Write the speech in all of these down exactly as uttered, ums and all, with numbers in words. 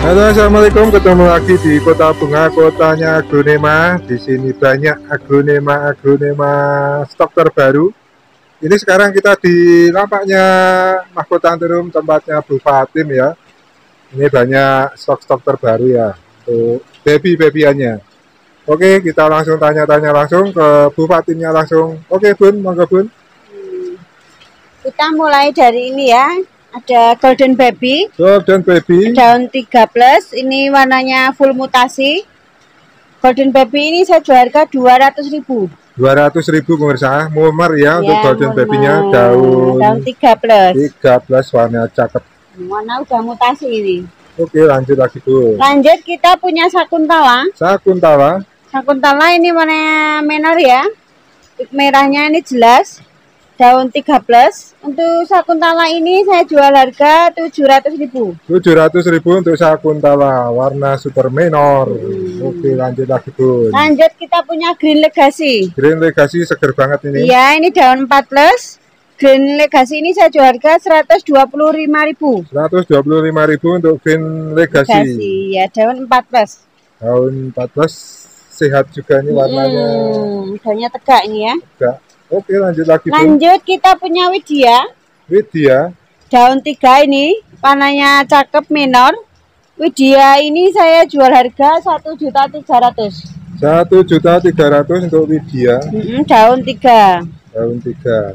Halo, assalamualaikum. Ketemu lagi di Kota Bunga, kotanya aglonema. Di sini banyak aglonema, aglonema stok terbaru. Ini sekarang kita di lampaknya Mahkota Anturium, tempatnya Bu Fatim ya. Ini banyak stok-stok terbaru ya untuk baby-babyannya. Oke, kita langsung tanya-tanya langsung ke Bu Fatimnya langsung. Oke Bun, monggo Bun. Kita mulai dari ini ya. Ada Golden Baby. Golden Baby. Daun tiga plus. Ini warnanya full mutasi. Golden Baby ini saya jual harga dua ratus ribu. dua ratus ribu pemirsa. Mumer ya, ya untuk Golden Baby-nya daun daun tiga plus. tiga plus warna cakep. Warna udah mutasi ini. Oke, lanjut lagi Bu. Lanjut kita punya Sakuntala. Sakuntala. Sakuntala ini warna menor ya. Merahnya ini jelas. Daun tiga plus. Untuk Sakuntala ini saya jual harga tujuh ratus ribu. tujuh ratus ribu untuk Sakuntala warna super menor. Hmm. Oke, lanjut lagi Bu. Lanjut kita punya Green Legacy. Green Legacy seger banget ini. Iya, ini daun empat plus. Green Legacy ini saya jual harga seratus dua puluh lima ribu. seratus dua puluh lima ribu untuk Green Legacy. Legacy ya, daun empat plus. Daun empat plus sehat juga ini warnanya. Hmm, daunnya tegak ini ya. Tegak. Oke, lanjut lagi Bu. Lanjut kita punya Widya. Widya. Daun tiga ini, warnanya cakep menor. Widya ini saya jual harga satu juta tiga ratus ribu. satu juta tiga ratus ribu untuk Widya. Hmm, daun tiga. Daun tiga.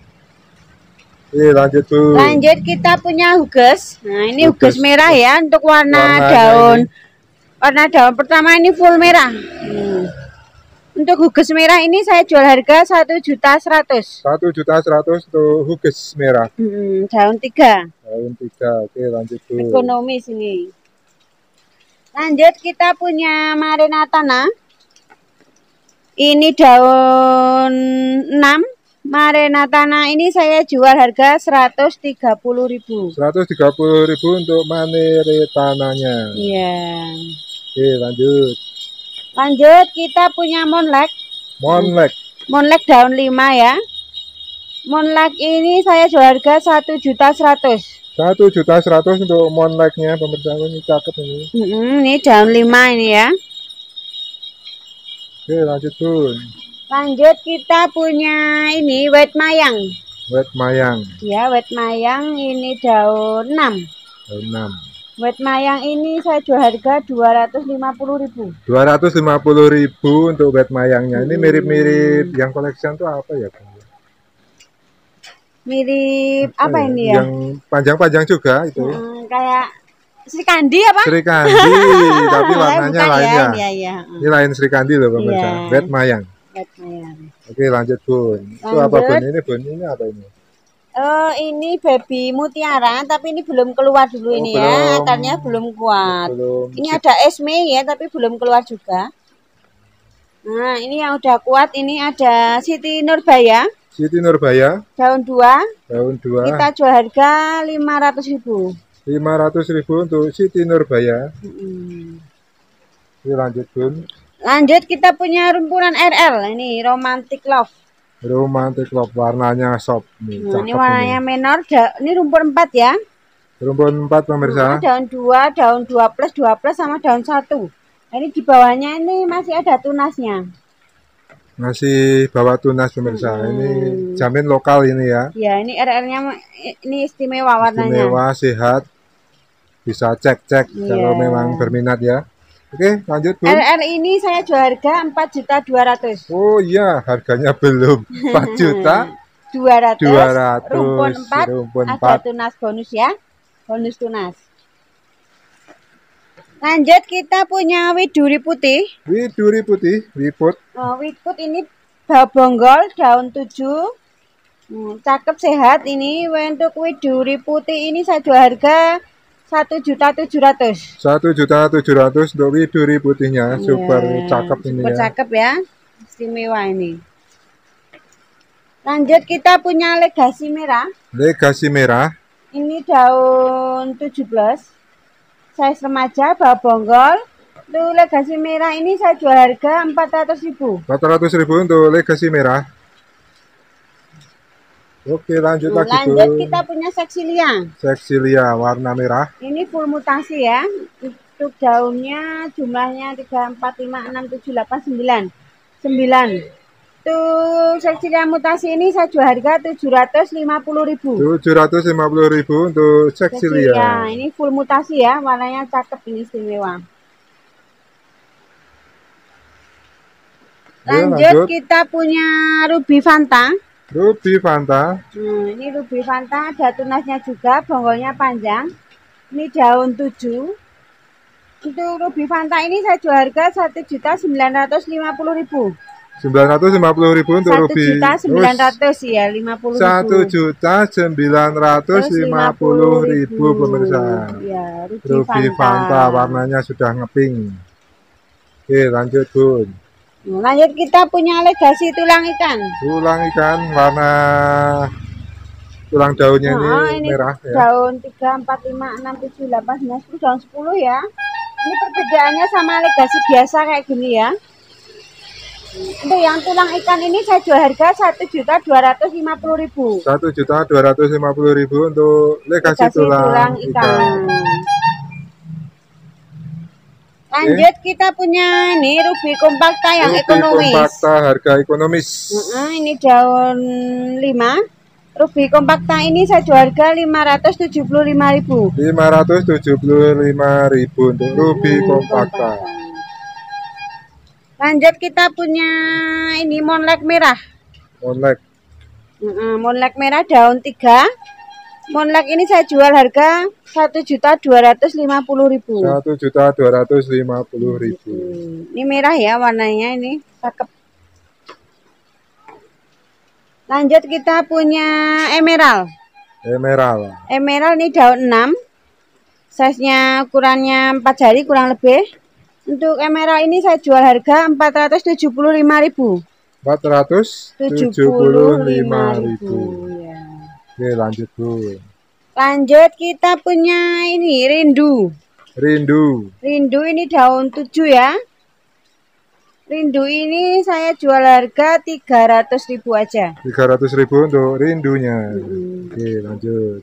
Oke, lanjut Bu. Lanjut kita punya Huges. Nah, ini Huges, Huges merah ya untuk warna Warnanya daun. Ini. Warna daun pertama ini full merah. Hmm. Untuk Huges merah ini saya jual harga satu juta seratus ribu. satu juta seratus ribu untuk Huges merah. Hmm, daun tiga. Daun tiga. Oke, lanjut Bu. Ekonomis ini. Lanjut kita punya Marenatana. Ini daun enam. Marenatana ini saya jual harga seratus tiga puluh ribu. seratus tiga puluh ribu untuk Maretananya. Iya. Oke, lanjut. Lanjut kita punya Monlek. Monlek. Monlek daun lima ya. Monlek ini saya jual harga satu juta seratus ribu. satu juta seratus ribu untuk Monleknya, pemirsa ini cakep ini. Hmm, ini daun lima ini ya. Oke, lanjut Bun. Lanjut kita punya ini White Mayang. White Mayang. Ya, White Mayang ini daun enam. Daun enam. White Mayang ini saya jual harga dua ratus lima puluh ribu. dua ratus lima puluh ribu untuk White Mayangnya. Ini mirip-mirip yang collection tuh apa ya? Mirip apa, apa ya? ini ya? Yang panjang-panjang juga itu. Hmm, kayak Sri Kandi apa? Sri Kandi, tapi warnanya lain ya. Ya, ya. Ini lain Sri Kandi loh pemirsa. Ya. White Mayang. White Mayang. Oke, lanjut Bun. Itu lanjut. apa Bun? Ini Bun, ini apa ini? Oh, ini baby mutiara, tapi ini belum keluar dulu oh, ini belum, ya, akarnya belum kuat. Belum. Ini ada esme ya, tapi belum keluar juga. Nah, ini yang udah kuat, ini ada Siti Nurbaya. Siti Nurbaya. Daun dua. Daun dua. Kita jual harga lima ratus ribu. lima ratus ribu untuk Siti Nurbaya. Hmm. Ini lanjut Bun. Lanjut kita punya rumpunan R L, ini Romantic Love. Romantic Love warnanya soft nih. Nah, ini warnanya ini. menor, ini rumpun empat ya. Rumpun empat pemirsa. Nah, daun dua, daun dua plus, dua plus sama daun satu. Nah, ini di bawahnya ini masih ada tunasnya. Masih bawa tunas pemirsa. Hmm. Ini jamin lokal ini ya. Ya, ini R L-nya ini istimewa warnanya. Istimewa, sehat. Bisa cek-cek yeah. Kalau memang berminat ya. Oke, lanjut Bun. R L ini saya jual harga empat juta dua ratus ribu. Oh iya, harganya belum. empat juta dua ratus ribu. dua ratus ribu. Rumpun empat. Rumpun ada empat. tunas bonus ya. Bonus tunas. Lanjut kita punya widuri putih. Widuri putih, wiput. Oh, wiput ini daun bonggol, daun tujuh. Hmm, cakep sehat ini. Untuk widuri putih ini saya jual harga satu juta tujuh ratus ribu. satu juta tujuh ratus ribu untuk widuri putihnya. Yeah. Super cakep ini super ya. cakep ya. Istimewa ini. Lanjut kita punya Legacy merah. Legacy merah. Ini daun tujuh belas. Size remaja, bawah bonggol. Untuk Legacy merah ini saya jual harga empat ratus ribu. empat ratus ribu untuk Legacy merah. Oke, lanjut nah, lagi lanjut Bu. kita punya Sexilia. Sexilia warna merah. Ini full mutasi ya. Untuk daunnya jumlahnya tiga, empat, lima, enam, tujuh, delapan, sembilan. sembilan. Untuk Seksilia mutasi ini saya jual harga tujuh ratus lima puluh ribu. tujuh ratus lima puluh ribu untuk Seksilia. Seksilia. Ini full mutasi ya, warnanya cakep, ini istimewa. Lanjut, ya, lanjut kita punya Ruby Fanta. Ruby Fanta. Nah, ini Ruby Fanta ada tunasnya juga, bonggolnya panjang. Ini daun tujuh. Untuk Ruby Fanta ini saya jual harga satu juta sembilan ratus lima puluh ribu. sembilan ratus lima puluh ribu untuk Ruby. satu juta sembilan ratus ya, lima puluh ribu. satu juta sembilan ratus lima puluh ribu pemirsa. Ya, Ruby, Ruby Fanta. Fanta warnanya sudah ngeping. Oke, lanjut Bun. Lanjut kita punya legasi tulang ikan. Tulang ikan warna tulang daunnya nah, ini, ini merah ya. Daun tiga, empat, lima, enam, tujuh, delapan, sembilan, sepuluh, daun sepuluh ya. Ini perbedaannya sama legasi biasa kayak gini ya. Untuk yang tulang ikan ini saya jual harga satu juta dua ratus lima puluh ribu. satu juta dua ratus lima puluh ribu untuk legasi, legasi tulang, tulang ikan. ikan. Lanjut okay. Kita punya ini Ruby Kompakta yang Ruby ekonomis. Kompakta harga ekonomis. Uh -uh, ini daun lima. Ruby Kompakta ini saya jual harga lima ratus tujuh puluh lima ribu. lima ratus tujuh puluh lima ribu untuk Ruby hmm, Kompakta. Lanjut kita punya ini Monlek merah. Monlek. Uh -uh, Monlek merah daun tiga. Monlek ini saya jual harga satu juta dua ratus lima puluh ribu. satu juta dua ratus lima puluh ribu. Hmm, ini merah ya warnanya, ini cakep. Lanjut kita punya emerald. Emerald. Emerald ini daun enam. Size-nya ukurannya empat jari kurang lebih. Untuk emerald ini saya jual harga empat ratus tujuh puluh lima ribu. empat ratus tujuh puluh lima ribu. Ya. Oke, lanjut Bu. Lanjut kita punya ini rindu. Rindu. Rindu ini daun tujuh ya. Rindu ini saya jual harga tiga ratus ribu aja. tiga ratus ribu untuk rindunya. Hmm. Oke, lanjut.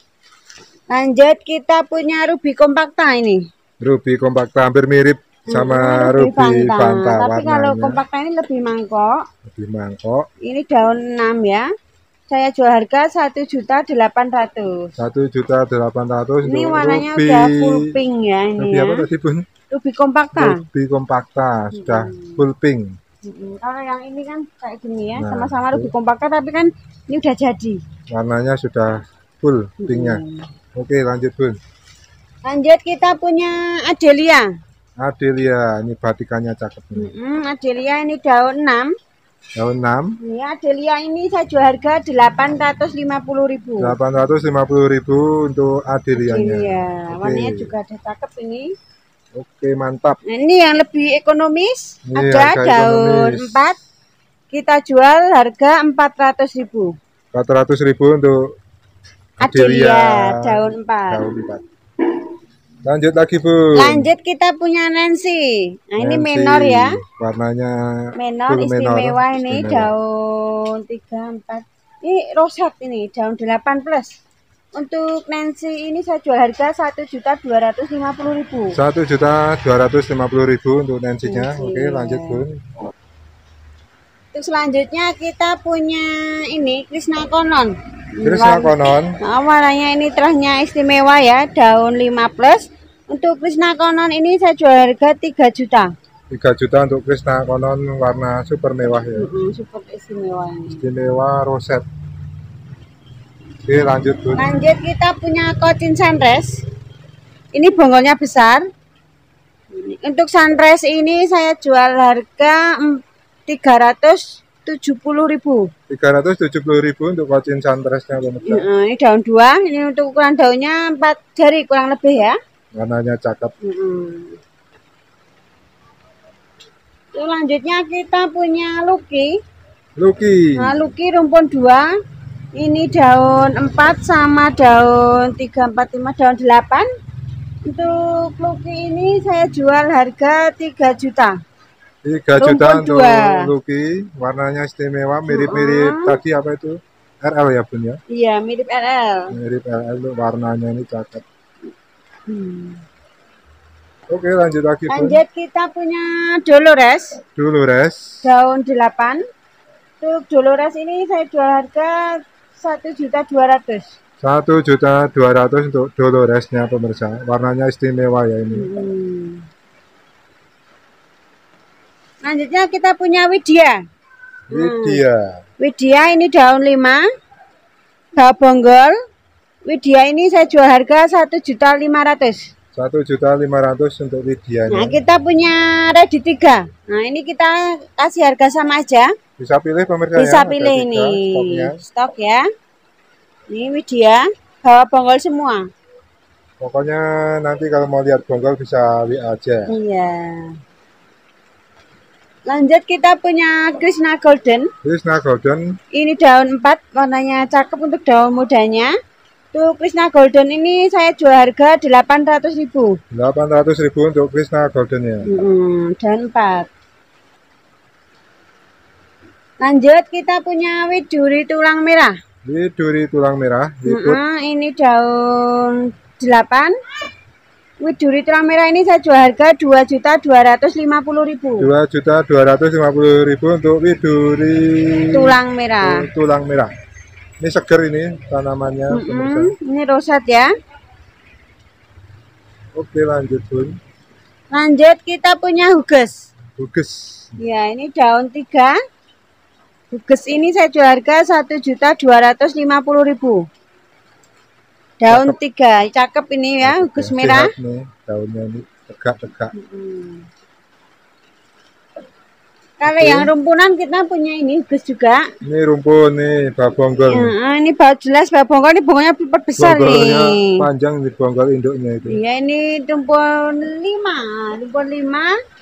Lanjut kita punya Ruby Kompakta ini. Ruby Kompakta hampir mirip sama hmm, Ruby Fanta. Fanta. Tapi warnanya. Kalau Kompakta ini lebih mangkok. Lebih mangkok. Ini daun enam ya. Saya jual harga satu juta delapan ratus. satu juta delapan ratus. Ini warnanya Ruby, udah full pink ya ini. Ruby ya. apa tadi Bun? Ruby Kompakta. Ruby Kompakta sudah hmm. full pink. Hmm. Kalau yang ini kan kayak gini ya, sama-sama nah, Ruby Kompakta tapi kan ini udah jadi. Warnanya sudah full pinknya. Hmm. Oke, lanjut Bun. Lanjut kita punya Adelia. Adelia, ini batikannya cakep nih. Hmm, Adelia ini daun enam. Daun enam. Ini Adelia ini saya jual harga delapan ratus lima puluh ribu. delapan ratus lima puluh ribu untuk Adelianya. Adelia. Warnanya juga ada cakep ini. Oke, mantap. Nah, ini yang lebih ekonomis. Ini ada daun ekonomis. empat. Kita jual harga empat ratus ribu. empat ratus ribu untuk Adelia, Adelia daun empat. Daun empat. Lanjut lagi Bu. Lanjut kita punya Nancy. Nah Nancy, ini menor ya. Warnanya menor istimewa menor, ini istimewa. Daun tiga, empat. Ini roset ini daun delapan plus. Untuk Nancy ini saya jual harga satu juta dua ratus lima puluh ribu. satu juta dua ratus lima puluh ribu untuk Nancy-nya. Nancy, Oke, lanjut Bun. Untuk selanjutnya kita punya ini Krishna Konon. Krishna Konon. Nah, warnanya ini terahnya istimewa ya, daun lima plus. Untuk Krishna Konon ini saya jual harga tiga juta. tiga juta untuk Krishna Konon warna super mewah ya. Mm-hmm, super istimewa. Istimewa roset. Oke, lanjut Bun. Lanjut kita punya Cochin Sunrise. Ini bonggolnya besar. Untuk Sunrise ini saya jual harga tiga ratus tujuh puluh ribu. tiga ratus tujuh puluh ribu untuk Cochin Sunrise-nya pemirsa. Nah, ini daun dua. Ini untuk ukuran daunnya empat jari kurang lebih ya. Warnanya cakep. Hmm. Selanjutnya kita punya Lucky. Lucky. Nah, Lucky rumpun dua. Ini daun empat sama daun tiga, empat, lima, daun delapan. Untuk Lucky ini saya jual harga tiga juta. tiga juta untuk Lucky. Warnanya istimewa, mirip-mirip uh -huh. tadi apa itu? R L ya Bun ya? Iya, mirip R L. Mirip R L, warnanya ini cakep. Hmm. Oke, lanjut lagi, Bun. Lanjut kita punya Dolores. Dolores. Daun delapan. Untuk Dolores ini saya jual harga satu juta dua ratus. satu juta dua ratus untuk Doloresnya pemirsa. Warnanya istimewa ya ini. Hmm. Lanjutnya kita punya Widya. Widya. Hmm. Widya ini daun lima. Bawa bonggol. Widya ini saya jual harga satu juta lima ratus. satu juta lima ratus untuk Widya. Nah, kita punya ready tiga. Nah, ini kita kasih harga sama aja. Bisa pilih pemirsa. Bisa ya, pilih tiga, ini. stoknya. Stok ya. Ini Widya, bawa bonggol semua. Pokoknya nanti kalau mau lihat bonggol bisa W A aja. Iya. Lanjut kita punya Krishna Golden. Krishna Golden. Ini daun empat, warnanya cakep untuk daun mudanya. Tuh Krishna Golden ini saya jual harga delapan ratus ribu. delapan ratus ribu untuk Krishna Golden ya. Hmm, daun empat. Lanjut kita punya Widuri tulang merah. Widuri tulang merah. Hmm, ini daun delapan. Widuri tulang merah ini saya jual harga dua juta dua ratus lima puluh ribu. dua juta dua ratus lima puluh ribu untuk Widuri tulang merah. Tulang merah. Ini seger ini tanamannya. Mm -mm, ini rosat ya. Oke, lanjut, Bun. Lanjut kita punya Huges. Huges. Ya, ini daun tiga. Huges ini saya jual harga satu juta dua ratus lima puluh ribu. Daun tiga, cakep ini ya, Huges merah. Sehat nih, daunnya ini tegak-tegak. Mm-hmm. Kalau okay. yang rumpunan kita punya ini Huges juga. Ini rumpun nih, babonggol. Ya, ini bau jelas babonggol, ini bunganya besar nih. Panjang di bonggol induknya itu. Iya, ini rumpun lima, rumpun lima.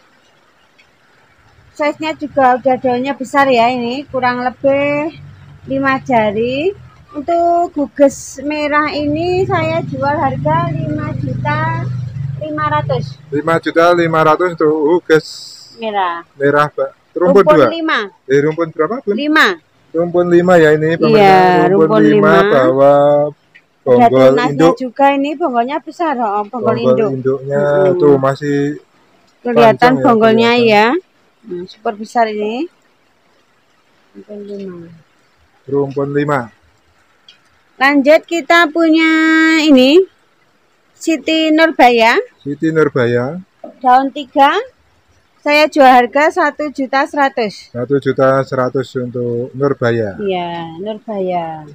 Size-nya juga udah daunnya besar ya, ini kurang lebih lima jari. Untuk Huges merah ini saya jual harga lima juta lima ratus. lima juta lima ratus untuk Huges merah. Merah, Pak. Rumpun, rumpun dua. lima. Eh, rumpun berapa, Bun? lima. Rumpun lima ya ini, pemirsa. Iya, rumpun, rumpun lima bawa bonggol induk juga ini bonggolnya besar, oh, bonggol, bonggol induk. Induknya hmm. tuh masih kelihatan bonggolnya ya. Nah, super besar ini. Rumpun lima. Rumpun lima. Lanjut kita punya ini Siti Nurbaya. Siti Nurbaya. Daun tiga. Saya jual harga satu juta seratus. Satu juta seratus untuk Nurbaya. Iya, Nurbaya.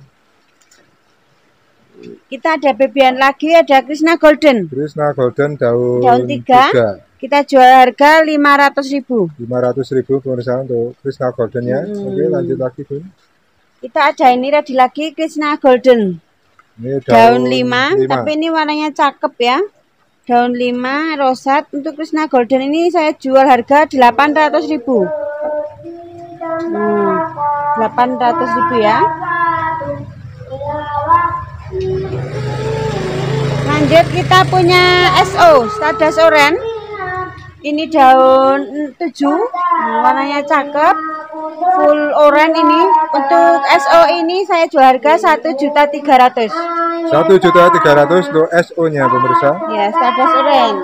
Kita ada bebian lagi, ada Krishna Golden. Krishna Golden daun, daun tiga. tiga. Kita jual harga lima ratus ribu. lima ratus ribu pemirsa untuk Krishna Golden ya. Hmm. Oke, lanjut lagi, Bun. Kita ada ini ready lagi Krishna Golden. Ini daun, daun lima, tapi ini warnanya cakep ya. Daun lima rosat. Untuk Krishna Golden ini saya jual harga delapan ratus ribu. Hmm, delapan ratus ribu ya. Lanjut kita punya S O Stardust Orange. Ini daun tujuh, warnanya cakep, full orange ini. Untuk S O ini saya jual harga satu juta tiga ratus. satu juta tiga ratus untuk S O-nya pemirsa. Ya, Stardust Orange.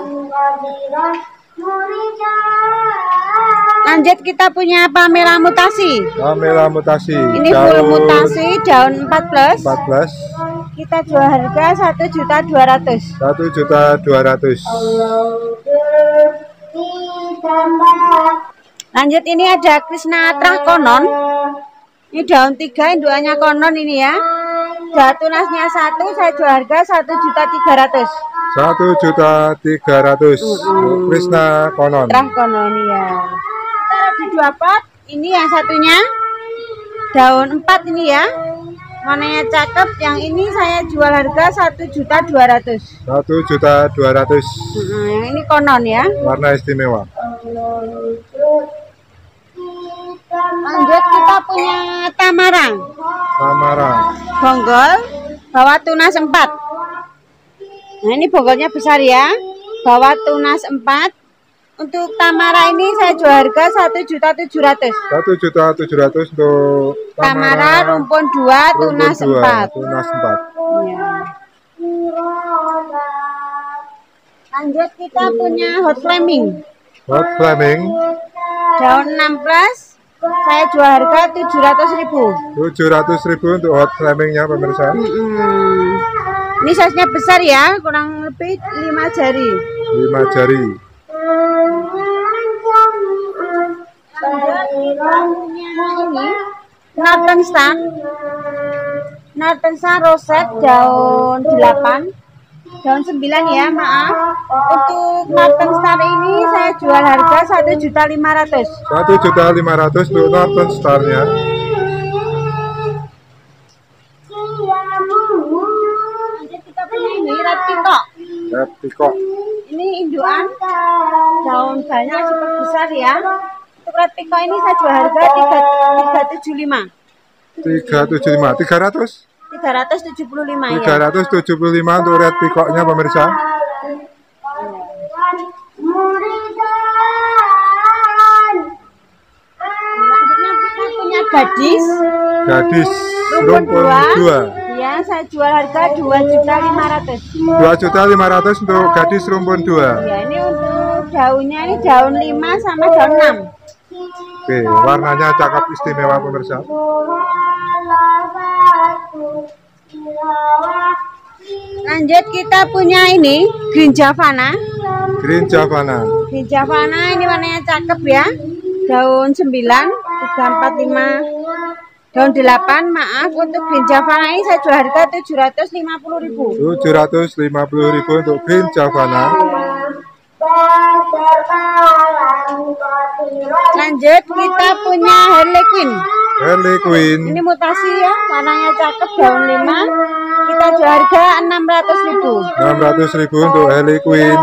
Lanjut kita punya Pamela Mutasi. Pamela Mutasi. Ini daun full mutasi, daun empat belas. empat belas. Kita jual harga satu juta dua ratus. satu juta dua ratus. Lanjut ini ada Krishna Trakonon. Ini daun tiga, indukannya konon ini ya. Udah tunasnya satu, saya jual harga satu juta tiga ratus. satu juta tiga ratus. Krishna Konon. Trakonon ya. Taruh di dua pot. Ini yang satunya daun empat ini ya. Mananya cakep, yang ini saya jual harga satu juta dua ratus. satu juta dua ratus. Nah, yang ini konon ya. Warna istimewa. Lanjut kita punya Tamarang. Tamarang. Bonggol, bawa tunas empat. Nah, ini bonggolnya besar ya. Bawa tunas empat. Untuk Tamara ini saya jual harga satu juta tujuh ratus. satu juta tujuh ratus untuk Tamara, Tamara rumpun dua, tunas empat. Tunas empat. Ya. Lanjut kita punya Hot Flaming. Hot Flaming. Daun enam plus. Saya jual harga tujuh ratus ribu. tujuh ratus ribu untuk Hot Flamingnya pemirsa. Hmm. Ini size-nya besar ya, kurang lebih lima jari. lima jari. Ini Northern Star. Northern Star roset daun delapan. Daun sembilan ya, maaf. Untuk Northern Star ini saya jual harga satu juta lima ratus ribu. satu juta lima ratus ribu untuk Northern Star-nya. Kita punya ini Red Peacock. Red Peacock. Ini induan. Daun banyak super besar ya. Untuk Red Peacock ini saya jual harga tiga ratus tujuh puluh lima. tiga ratus tujuh puluh lima. tiga ratus? tiga ratus tujuh puluh lima ya. tiga ratus tujuh puluh lima untuk Red Peacock-nya pemirsa. Selanjutnya kita punya gadis. Gadis Rumpun rumpun dua. Ya, saya jual harga dua juta lima ratus ribu. dua juta lima ratus ribu untuk gadis rumpun dua. Ya, ini untuk daunnya ini daun lima sama daun enam. Oke, warnanya cakep istimewa pemirsa. Lanjut kita punya ini Green Javana. Green Javana. Green Javana ini warnanya cakep ya. Daun sembilan, tiga, empat, lima, daun delapan. Maaf, untuk Green Javana ini saya jual harga tujuh ratus lima puluh ribu. tujuh ratus lima puluh ribu untuk Green Javana. Lanjut kita punya Harley Quinn. Harley Quinn. Ini mutasi ya, warnanya cakep, daun lima. Kita jual harga enam ratus ribu. enam ratus ribu untuk Harley Quinn.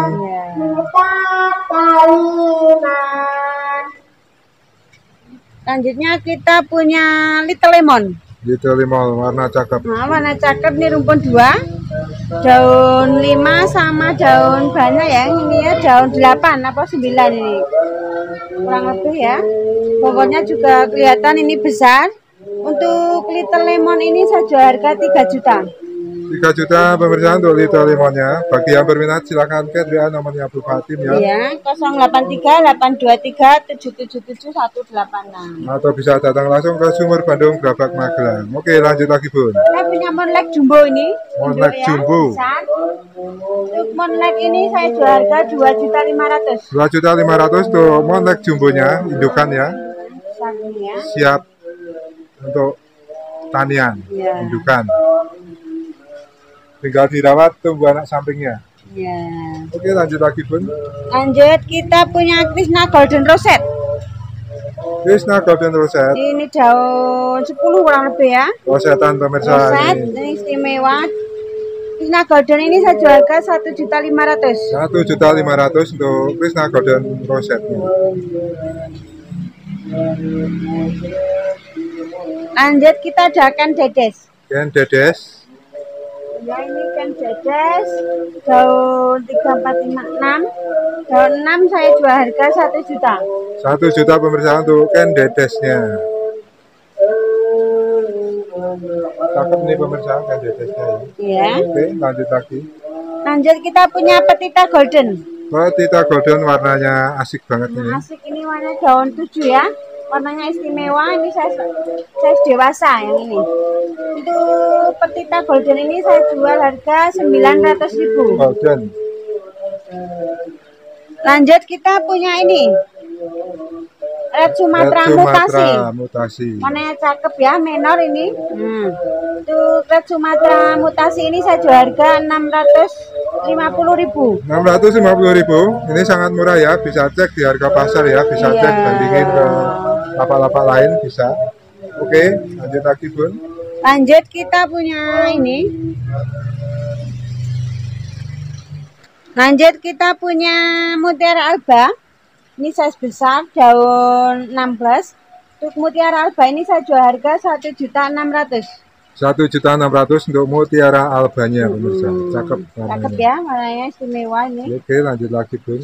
Lanjutnya kita punya Little Lemon. Little Lemon, warna cakep. Nah, warna cakep nih rumpun dua. Daun lima sama daun banyak ya. Ini ya daun delapan apa sembilan ini. Kurang lebih ya. Pokoknya juga kelihatan ini besar. Untuk Little Lemon ini saya jual harga tiga juta. tiga juta pemirsa untuk Little Lemonnya. Bagi yang berminat silakan ke W A nomornya Bu Fatim ya. Iya, nol delapan tiga delapan dua tiga tujuh tujuh tujuh satu delapan enam. Atau bisa datang langsung ke Sumur Bandung Grabak Magelang. Oke, lanjut lagi Bun. Kita punya Monlek Jumbo ini. Monlek ya, Jumbo. besar. Untuk Monlek ini saya jual harga dua juta lima ratus ribu. dua juta lima ratus ribu untuk Monlek Jumbonya, indukan ya. Besar ini ya. Siap untuk tanian, Ya. indukan. Tinggal dirawat tunggu anak sampingnya. Ya. Oke, lanjut lagi Bun. Lanjut kita punya Krishna Golden Rosette. Krishna Golden Rosette. Ini daun sepuluh kurang lebih ya. Rosetan pemirsa Rosette ini. ini istimewa. Krishna Golden ini saya jual harga satu juta lima ratus ribu. satu juta lima ratus ribu untuk Krishna Golden Rosette-nya. Lanjut kita ada Ken Dedes. Ken Dedes. Ya, ini Ken Dedes. Daun tiga, empat, lima, enam. Daun enam saya jual harga satu juta. satu juta pemirsa untuk Ken Dedesnya. Cakep nih pemirsa Ken Dedesnya ya. Ya. Oke, lanjut lagi. Lanjut kita punya Petita Golden. Petita Golden warnanya asik banget ini. Nah, asik ini warna daun tujuh ya. Warnanya istimewa, ini saya size dewasa yang ini. Itu Petita Golden ini saya jual harga sembilan ratus ribu. Golden. Lanjut kita punya ini Red Sumatera, Red Sumatera mutasi. mutasi. Warnanya cakep ya, menor ini. Hmm. Itu Red Sumatera mutasi ini saya jual harga enam ratus lima puluh ribu. enam ratus lima puluh ribu. Ini sangat murah ya, bisa cek di harga pasar ya, bisa Iya. cek bandingin ke lapak-lapak lain bisa. Oke, lanjut lagi Bun. Lanjut kita punya ini. Lanjut kita punya Mutiara Alba. Ini size besar, daun enam belas. Untuk Mutiara Alba ini saya jual harga satu juta enam ratus ribu. satu juta enam ratus ribu untuk Mutiara Albanya pemirsa. Hmm, Cakep Cakep warnanya. ya, warnanya istimewa ini. Oke, lanjut lagi Bun.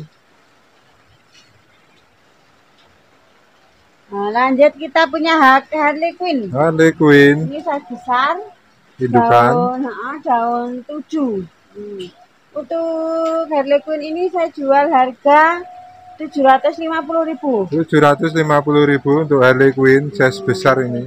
Nah, lanjut kita punya Harley Quinn. Harley Quinn Ini size besar, indukan. daun, nah, daun tujuh. Hmm. Untuk Harley Quinn ini saya jual harga tujuh ratus lima puluh ribu. tujuh ratus lima puluh ribu untuk Harley Quinn size besar ini.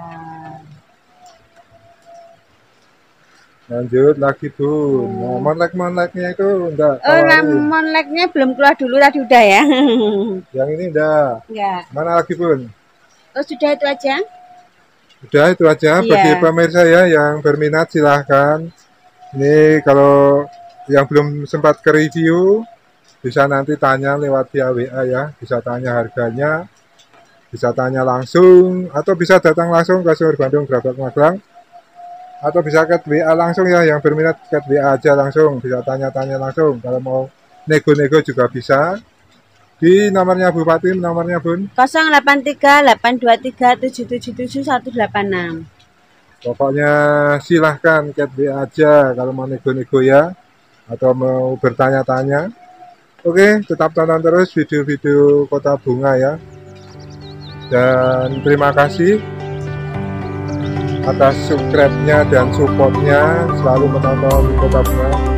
Lanjut lagi Bu. Nah, monlek-monleknya itu enggak. Oh, monleknya belum keluar dulu, tadi udah ya. Yang ini udah. Enggak. Mana lagi Bun? Oh, sudah itu aja. Udah itu aja. Iya. Bagi pemirsa ya yang berminat silahkan. Ini kalau yang belum sempat ke review bisa nanti tanya lewat via W A ya, bisa tanya harganya, bisa tanya langsung, atau bisa datang langsung ke Sumur Bandung Gerabak Magelang, atau bisa ke W A langsung ya, yang berminat ke W A aja langsung, bisa tanya-tanya langsung, kalau mau nego-nego juga bisa. Di nomornya Bupati, nomornya Bun? nol delapan tiga delapan dua tiga tujuh tujuh tujuh satu delapan enam. Pokoknya silahkan ke W A aja kalau mau nego-nego ya, atau mau bertanya-tanya. Oke, tetap tonton terus video-video Kota Bunga ya. Dan terima kasih atas subscribe-nya dan support-nya, selalu menonton Kota Bunga.